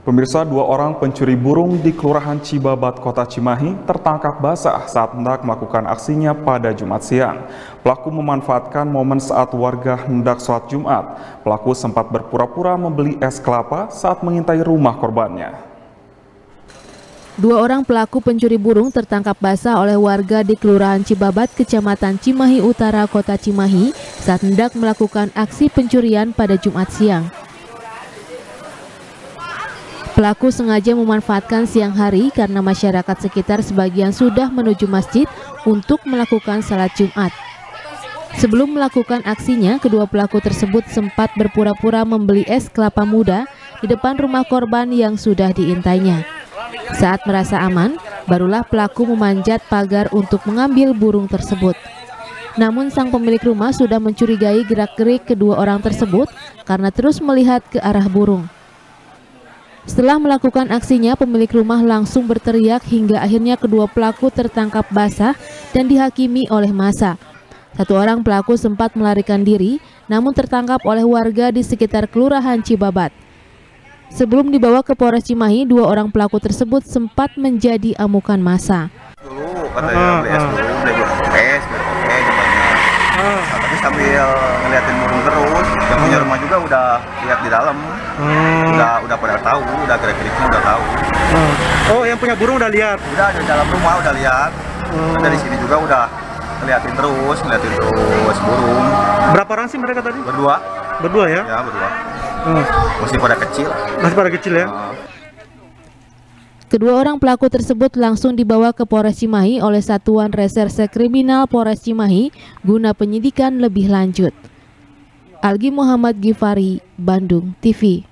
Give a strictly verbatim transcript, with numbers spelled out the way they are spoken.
Pemirsa, dua orang pencuri burung di Kelurahan Cibabat, Kota Cimahi tertangkap basah saat hendak melakukan aksinya pada Jumat siang. Pelaku memanfaatkan momen saat warga hendak sholat Jumat. Pelaku sempat berpura-pura membeli es kelapa saat mengintai rumah korbannya. Dua orang pelaku pencuri burung tertangkap basah oleh warga di Kelurahan Cibabat, Kecamatan Cimahi Utara, Kota Cimahi saat hendak melakukan aksi pencurian pada Jumat siang. Pelaku sengaja memanfaatkan siang hari karena masyarakat sekitar sebagian sudah menuju masjid untuk melakukan salat Jumat. Sebelum melakukan aksinya, kedua pelaku tersebut sempat berpura-pura membeli es kelapa muda di depan rumah korban yang sudah diintainya. Saat merasa aman, barulah pelaku memanjat pagar untuk mengambil burung tersebut. Namun sang pemilik rumah sudah mencurigai gerak-gerik kedua orang tersebut karena terus melihat ke arah burung. Setelah melakukan aksinya, pemilik rumah langsung berteriak hingga akhirnya kedua pelaku tertangkap basah dan dihakimi oleh massa. Satu orang pelaku sempat melarikan diri, namun tertangkap oleh warga di sekitar Kelurahan Cibabat. Sebelum dibawa ke Polres Cimahi, dua orang pelaku tersebut sempat menjadi amukan massa. Dulu katanya beli es dulu, beli es, beli es, nah, tapi sambil ngeliatin burung terus, yang punya rumah juga udah lihat di dalam, hmm. udah udah pada tahu, udah gerak-geriknya udah tahu. Hmm. Oh, yang punya burung udah lihat? Udah di dalam rumah udah lihat, hmm. dari sini juga udah ngeliatin terus, ngeliatin terus burung. Berapa orang sih mereka tadi? Berdua. Berdua ya? Ya berdua. Hmm. Masih pada kecil. Masih pada kecil ya? Hmm. Kedua orang pelaku tersebut langsung dibawa ke Polres Cimahi oleh Satuan Reserse Kriminal Polres Cimahi guna penyidikan lebih lanjut. Algi Muhammad Gifari, Bandung T V.